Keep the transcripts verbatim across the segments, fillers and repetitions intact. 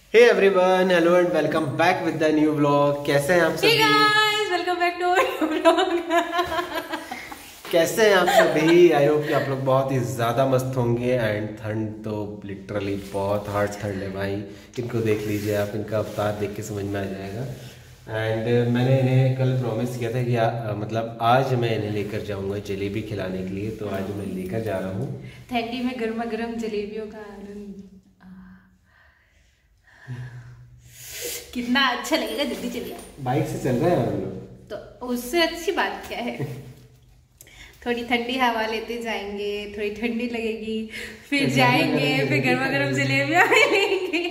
Hey everyone, hello and welcome back with the new vlog. कैसे हैं आप सभी? Hey guys, welcome back to our vlog. कैसे हैं आप सभी? आई होप कि आप लोग बहुत ही ज़्यादा मस्त होंगे। एंड ठंड तो लिटरली बहुत हार्ड ठंड है भाई। इनको देख लीजिए आप, इनका अवतार देख के समझ में आ जाएगा। एंड uh, मैंने इन्हें कल प्रॉमिस किया था कि आ, आ, मतलब आज मैं इन्हें लेकर जाऊंगा जलेबी खिलाने के लिए, तो आज मैं लेकर जा रहा हूँ। ठंडी में गर्मा गर्म जलेबियों का आनंद कितना अच्छा लगेगा। जल्दी चलिए। बाइक से चल रहे हैं हम लोग, तो उससे अच्छी बात क्या है। थोड़ी ठंडी हवा लेते जाएंगे, थोड़ी ठंडी लगेगी, फिर जाएंगे, फिर गर्मा गर्म जलेबियां मिलेंगी।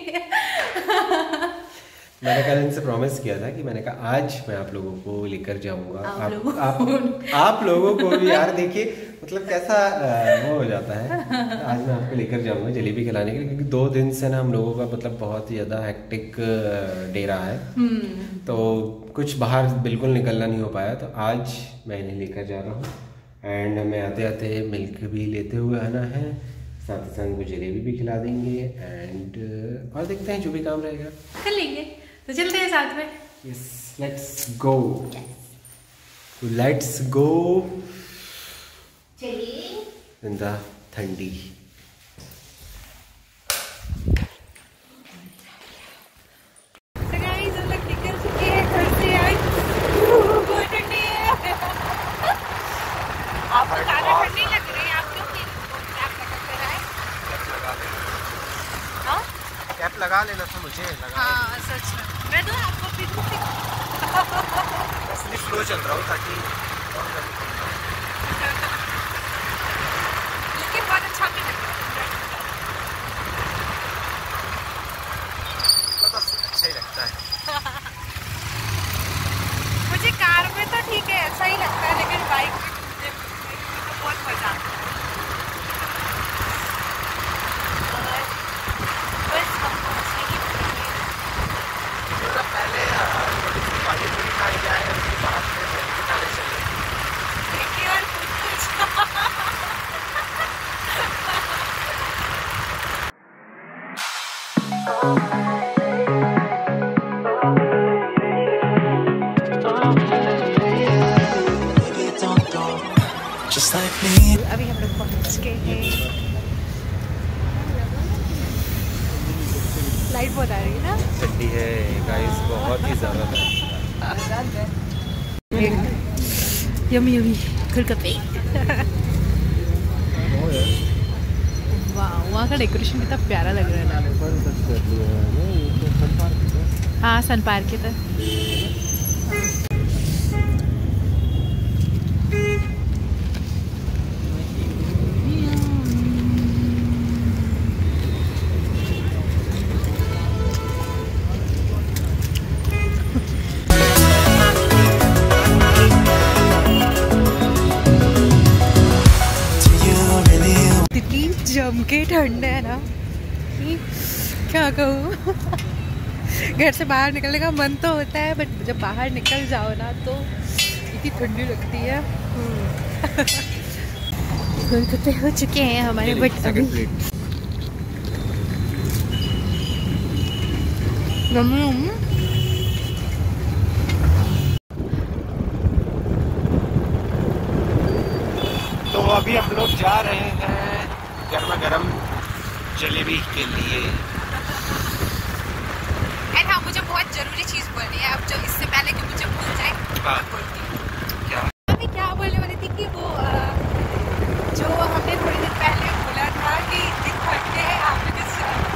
मैंने कल इनसे प्रॉमिस किया था कि मैंने कहा आज मैं आप लोगों को लेकर जाऊंगा। आप, आप, लोगों आप, आप लोगों को भी यार देखिए मतलब कैसा वो हो जाता है। आज मैं आपको लेकर जाऊंगा जलेबी खिलाने के लिए, क्योंकि दो दिन से ना हम लोगों का मतलब बहुत ही ज़्यादा हेक्टिक डे रहा है, तो कुछ बाहर बिल्कुल निकलना नहीं हो पाया। तो आज मैं इन्हें लेकर जा रहा हूँ एंड हमें आते आते मिल्क भी लेते हुए आना है, साथ ही साथ को जलेबी भी खिला देंगे एंड और देखते हैं जो भी काम रहेगा कर लेंगे। तो चलते हैं साथ में। Yes, let's go, let's go चलिए इन द ठंडी। तो गाइस हम लोग निकल चुके हैं घर से। आज बहुत ठंडी है। आपको ज्यादा ठंडी लग रही है? आप क्यों नहीं कैप लगा रहा है? हाँ कैप लगा लेना था मुझे लगा। हाँ सच में मैं तो आपको फिर असली फ्लो चल रहा हूँ ताकि लेकिन बहुत अच्छा भी लग रहा है। तो अच्छा ही लगता है। मुझे कार में तो ठीक है, ऐसा ही लगता है, लेकिन बाइक में मुझे बहुत मजा आता है। बस हम पहुंचने की पहले पानी पूरी खाई जाए, उसके बाद खाने चले। देखिए और कुछ अभी हम लोग पहुंच गए हैं। लाइट बहुत आ रही है ना। ठंडी है गाइस, बहुत ही ज़्यादा। Yummy yummy golgappe. वाह, वहाँ का डेकोरेशन कितना प्यारा लग रहा है ना। हाँ सन पार्क के तो जम के ठंड है ना कि क्या कहूँ। घर से बाहर निकलने का मन तो होता है, बट जब बाहर निकल जाओ ना तो इतनी ठंडी लगती है। गोलगप्पे हो चुके हैं हमारे, बट अभी तो अभी हम लोग जा रहे हैं गर्मा गर्म जलेबी के लिए। एंड हाँ, मुझे बहुत जरूरी चीज बोलनी है अब, जो इससे पहले कि मुझे भूल जाए। हाँ। बोलती हूँ क्या अभी क्या बोलने वाली थी कि वो जो हमने थोड़ी देर पहले बोला था कि दिन ठंडे है, आपने जिस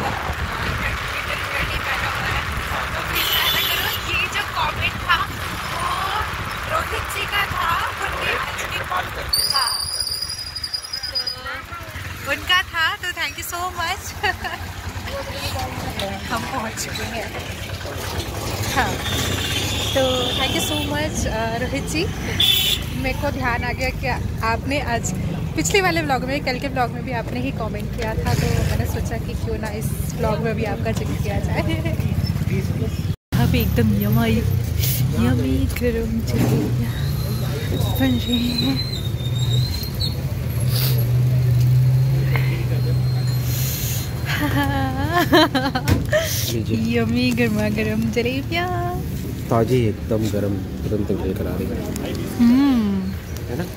ये जो कमेंट था वो रोहित जी का था। हाँ उनका था, तो थैंक यू सो मच। हम पहुंच चुके हैं। हाँ तो thank you so much Rohit ji. मेरे को ध्यान आ गया कि आपने आज पिछले वाले व्लॉग में, कल के व्लॉग में भी आपने ही कमेंट किया था, तो मैंने सोचा कि क्यों ना इस व्लॉग में भी आपका जिक्र किया जाए। अभी एकदम यम्मी यम्मी गरम जलेबियाँ बन रही हैं। यम्मी गर्मा गर्म जलेबियाँ, ताजी एकदम गरम, तुरंत लेकर आ रही है ना।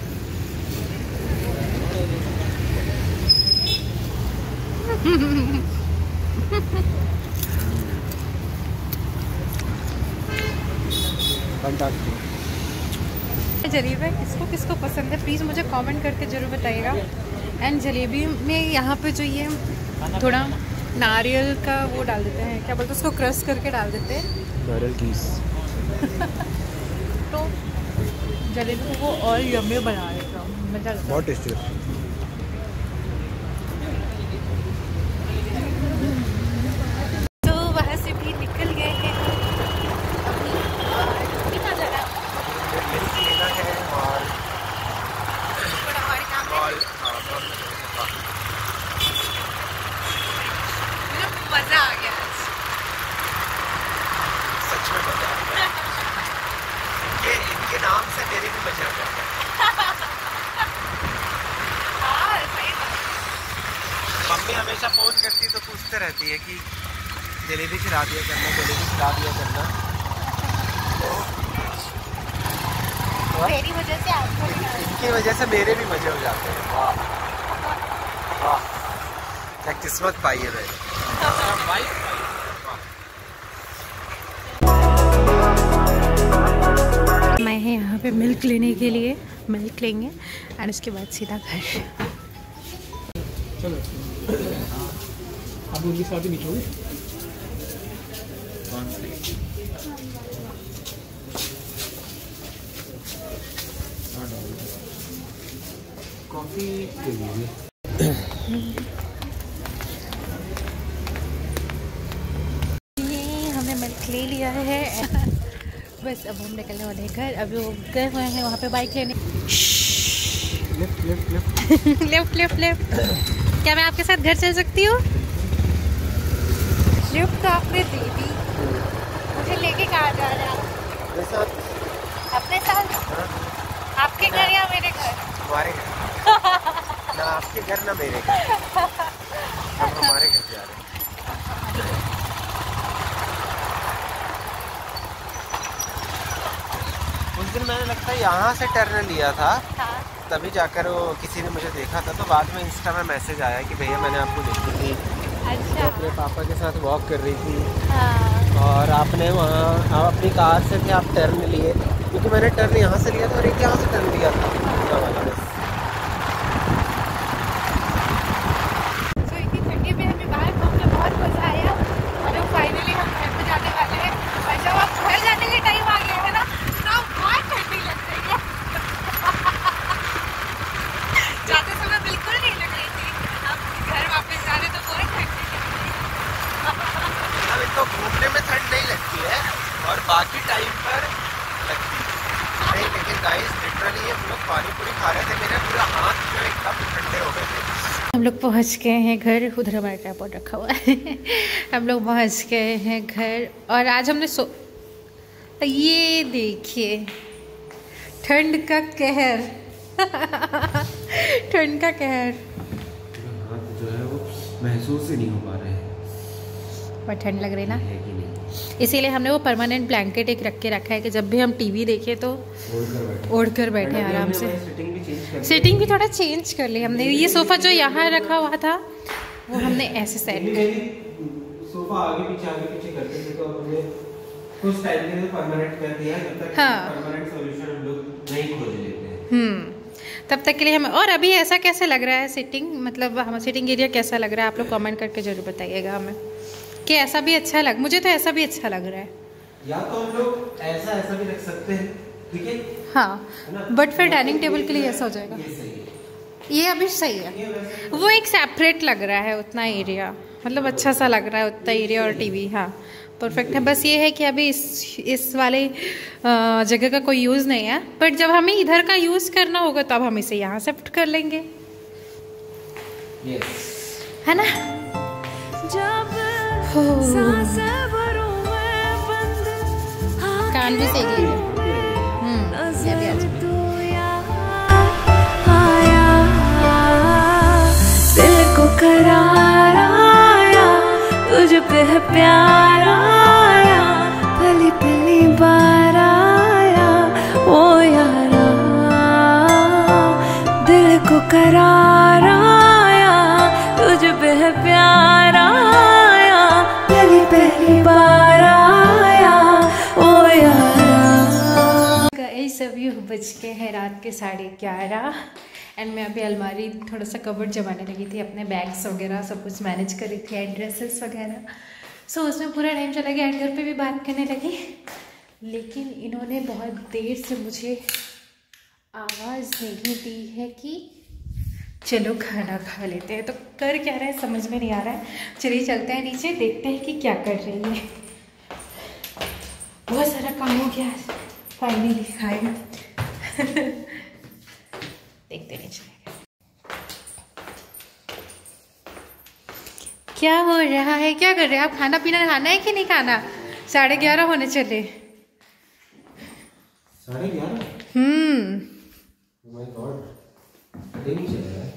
जलेबी किसको किसको पसंद है प्लीज़ मुझे कमेंट करके ज़रूर बताइएगा। एंड जलेबी में यहाँ पे जो ये थोड़ा नारियल का वो डाल देते हैं, क्या बोलते हैं उसको, क्रश करके डाल देते हैं, नारियल कीस। तो जलेबी को वो और यम्मी बना देगा, मज़ा आता है। बहुत टेस्टी है। तो वहाँ से भी निकल गए हैं। मजा आ गया आज। सच में मजा आ गया। ये इनके नाम से मेरे भी मजा आ गया। हाँ सही बात। मम्मी हमेशा फोन करती तो पूछते रहती है कि जलेबी खिला दिया करना, जलेबी खिला दिया करना। तो मेरी वजह से आपको इनकी वजह से मेरे भी मजे हो जाते हैं। वाह वाह, क्या किस्मत पाई है मैंने। मैं है यहाँ पे मिल्क लेने के लिए, मिल्क लेंगे और उसके बाद सीधा घर। चलो आप उनके साथ ही निकलोगे। कॉफी दे दीजिए। ये हमने मिल्क ले लिया है। बस अब हम निकलने वाले हैं घर। अभी वो गए हुए हैं वहाँ पे बाइक लेने। Lift lift lift lift lift lift. क्या मैं आपके साथ घर चल सकती हूँ? लिफ्ट तो आपने दे दी, मुझे लेके कहाँ जा रहा है? अपने साथ। अपने साथ? हाँ? आपके घर या मेरे घर? हमारे घर। ना आपके घर ना मेरे घर, हम हमारे घर जा रहे हैं। उस दिन मैंने लगता है यहाँ से टर्न लिया था। हाँ। तभी जाकर वो किसी ने मुझे देखा था, तो बाद में इंस्टा में मैसेज आया कि भैया मैंने आपको देखी थी। अच्छा। तो अपने पापा के साथ वॉक कर रही थी। हाँ। और आपने वहाँ आप अपनी कार से थे, आप टर्न लिए, क्योंकि मैंने टर्न यहाँ से लिया था और एक यहाँ से टर्न लिया था। तो इतनी ठंडी में हमें बाहर घूमने बहुत मजा आया और अब फाइनली हम घर पे जाने वाले हैं। और जब आप घर जाने के टाइम आ गया है ना, तो बहुत ठंडी लग रही है। जाते समय बिल्कुल नहीं लग रही थी, अब घर वापस जा रहे तो बहुत ठंडी लग रही है। अब इनको घूमने में ठंड नहीं लगती है और बाकी टाइम पर लगती है नहीं, लेकिन गाइस लिटरली हम लोग पानी पूरी खा रहे थे, मेरे पूरे हाथ जो एकदम ठंडे हो गए थे। हम लोग पहुंच गए हैं घर। उधर हमारा ट्राइपॉड रखा हुआ है। हम लोग पहुंच गए हैं घर और आज हमने सो ये देखिए ठंड का कहर। ठंड का कहर। हाथ जो है वो महसूस ही नहीं हो पा रहे हैं। पर ठंड लग रही ना, है कि नहीं? इसीलिए हमने वो परमानेंट ब्लैंकेट एक रख के रखा है कि जब भी हम टीवी देखें तो ओढ़ कर बैठे आराम से। सेटिंग भी थोड़ा चेंज कर ली हमने। ये सोफ़ा जो यहाँ रखा हुआ था वो हमने ऐसे सेट कर, सोफा आगे पीछे आगे पीछे करते थे, तो हमने कुछ टाइम के लिए परमानेंट कर दिया, जब तक हाँ। परमानेंट सॉल्यूशन हम लोग नहीं खोज लेते हैं। हम्म तब तक के लिए हमें। और अभी ऐसा कैसे लग रहा है सिटिंग, मतलब हमारा सिटिंग एरिया कैसा लग रहा है, आप लोग कमेंट करके जरूर बताइएगा हमें कि ऐसा भी अच्छा लग। मुझे तो ऐसा भी अच्छा लग रहा है। या तो हम लोग ऐसा ऐसा भी रख सकते हैं, ठीक है? हाँ, बट फिर डाइनिंग टेबल के लिए ऐसा हो जाएगा। ये सही है, ये अभी सही है। वो एक सेपरेट लग रहा है उतना एरिया, मतलब अच्छा सा लग रहा है उतना एरिया और टीवी। हाँ परफेक्ट है। बस ये है कि अभी इस इस वाले जगह का कोई यूज़ नहीं है, बट जब हमें इधर का यूज़ करना होगा तब हम इसे यहाँ शिफ्ट कर लेंगे। yes. है ना? कान भी सेक लीजिए। हम्म ये भी अच्छा। दिल को करार आया तुझ पे है प्यार आया, पहली पहली बार आया ओ यारा, दिल को करार आया, तुझ पे है प्यार आया, पहली पहली बार आया ओ यारा। गाइस अभी बज के हैं रात के साढ़े ग्यारह एंड मैं अभी अलमारी थोड़ा सा कबर्ड जमाने लगी थी, अपने बैग्स वगैरह सब कुछ मैनेज कर रही थी, ड्रेसेस वगैरह। सो so, उसमें पूरा टाइम चला गया एंड घर पे भी बात करने लगी, लेकिन इन्होंने बहुत देर से मुझे आवाज़ नहीं दी है कि चलो खाना खा लेते हैं। तो कर क्या रहे हैं समझ में नहीं आ रहा है। चलिए चलते हैं नीचे, देखते हैं कि क्या कर रही है। बहुत सारा काम हो गया फाइनली खाएगा। देखते नहीं चलेगा क्या हो रहा है, क्या कर रहे हैं आप? खाना पीना खाना है कि नहीं खाना? साढ़े ग्यारह होने चले। साढ़े ग्यारह? हम्म माय गॉड, पता ही नहीं चल रहा है।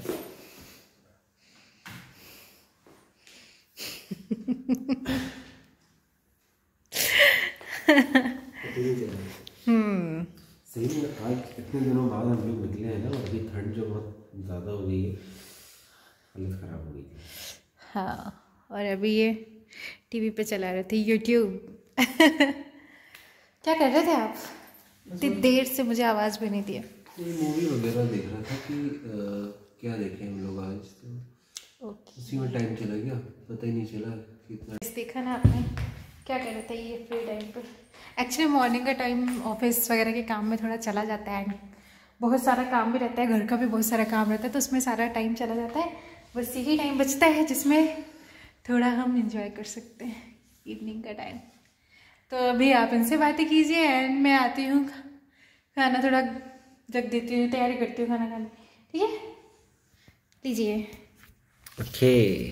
हम्म सही में आज इतने दिनों बाद हम लोग निकले हैं ना, और अभी ठंड जो बहुत ज़्यादा हो गई है, हालत ख़राब हो गई थी। हाँ, और अभी ये टीवी पे चला रहे थे यूट्यूब। क्या कर रहे थे आप? इतनी देर से मुझे आवाज़ भी नहीं दिया। ये मूवी वगैरह देख रहा था कि आ, क्या देखें हम लोग आज, तो ओके उसी में टाइम चला गया, पता ही नहीं चला कितना। देखा ना आपने क्या कर रहे थे ये फ्री टाइम पर? एक्चुअली मॉर्निंग का टाइम ऑफिस वगैरह के काम में थोड़ा चला जाता है एंड बहुत सारा काम भी रहता है, घर का भी बहुत सारा काम रहता है, तो उसमें सारा टाइम चला जाता है। बस यही टाइम बचता है जिसमें थोड़ा हम इंजॉय कर सकते हैं इवनिंग का टाइम। तो अभी आप इनसे बातें कीजिए एंड मैं आती हूँ, खाना थोड़ा रख देती हूँ, तैयारी करती हूँ खाना खाने, ठीक है? लीजिए। ओके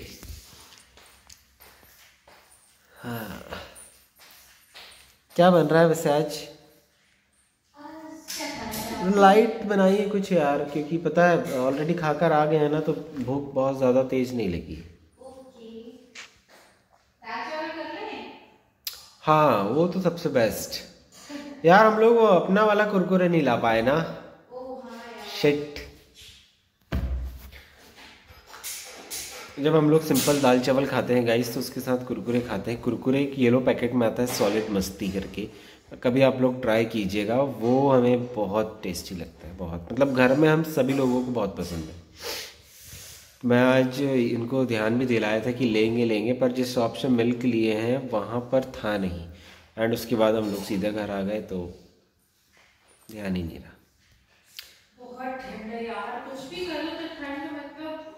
हाँ, क्या बन रहा है वैसे आज? लाइट बनाइए कुछ यार, क्योंकि पता है ऑलरेडी खाकर आ गए हैं ना, तो भूख बहुत ज़्यादा तेज नहीं लगी। हाँ वो तो सबसे बेस्ट यार। हम लोग वो अपना वाला कुरकुरे नहीं ला पाए ना, शिट। जब हम लोग सिंपल दाल चावल खाते हैं गाइस, तो उसके साथ कुरकुरे खाते हैं। कुरकुरे एक येलो पैकेट में आता है सॉलिड मस्ती करके, कभी आप लोग ट्राई कीजिएगा, वो हमें बहुत टेस्टी लगता है, बहुत मतलब घर में हम सभी लोगों को बहुत पसंद है। मैं आज इनको ध्यान भी दिलाया था कि लेंगे लेंगे, पर जिस शॉप से मिल्क लिए हैं वहाँ पर था नहीं, एंड उसके बाद हम लोग सीधा घर आ गए, तो ध्यान ही नहीं रहा। बहुत ठंड है यार, कुछ भी करो तो ठंड मतलब।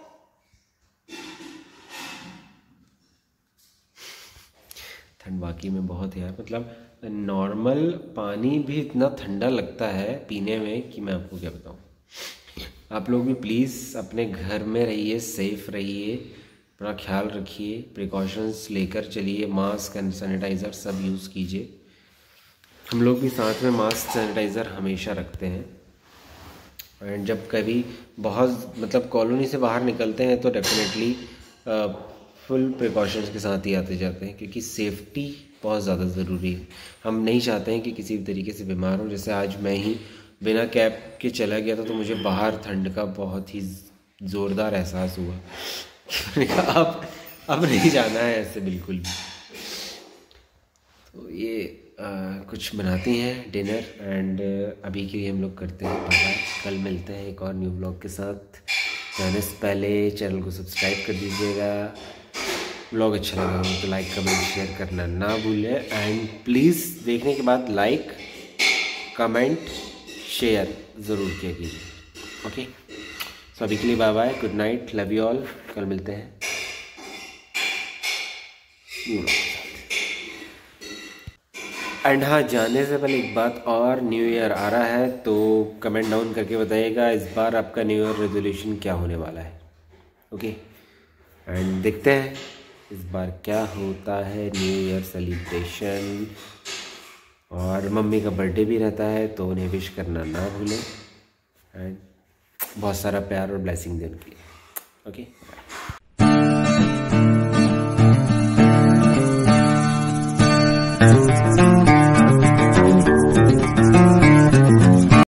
ठंड वाकई में बहुत है यार, मतलब नॉर्मल पानी भी इतना ठंडा लगता है पीने में कि मैं आपको क्या बताऊँ। आप लोग भी प्लीज़ अपने घर में रहिए, सेफ रहिए, अपना ख्याल रखिए, प्रिकॉशंस लेकर चलिए, मास्क एंड सैनिटाइज़र सब यूज़ कीजिए। हम लोग भी साथ में मास्क सैनिटाइज़र हमेशा रखते हैं, एंड जब कभी बहुत मतलब कॉलोनी से बाहर निकलते हैं तो डेफिनेटली फुल प्रिकॉशंस के साथ ही आते जाते हैं, क्योंकि सेफ्टी बहुत ज़्यादा ज़रूरी है। हम नहीं चाहते हैं कि किसी भी तरीके से बीमार हो। जैसे आज मैं ही बिना कैप के चला गया था, तो मुझे बाहर ठंड का बहुत ही ज़ोरदार एहसास हुआ। मैंने कहा अब अब नहीं जाना है ऐसे बिल्कुल भी। तो ये आ, कुछ बनाती हैं डिनर, एंड अभी के लिए हम लोग करते हैं बाय। कल मिलते हैं एक और न्यू ब्लॉग के साथ। जाने से पहले चैनल को सब्सक्राइब कर दीजिएगा। ब्लॉग अच्छा लगा हो तो लाइक कमेंट शेयर करना ना भूलें, एंड प्लीज़ देखने के बाद लाइक कमेंट शेयर ज़रूर किया कीजिए। ओके, सो अभी के लिए bye bye, good night, love you all. कल मिलते हैं। एंड हाँ, जाने से पहले एक बात और, न्यू ईयर आ रहा है, तो कमेंट डाउन करके बताइएगा इस बार आपका न्यू ईयर रेजोल्यूशन क्या होने वाला है। ओके, एंड देखते हैं इस बार क्या होता है न्यू ईयर सेलिब्रेशन। और मम्मी का बर्थडे भी रहता है, तो उन्हें विश करना ना भूलें, एंड बहुत सारा प्यार और ब्लेसिंग दें उनके लिए। ओके।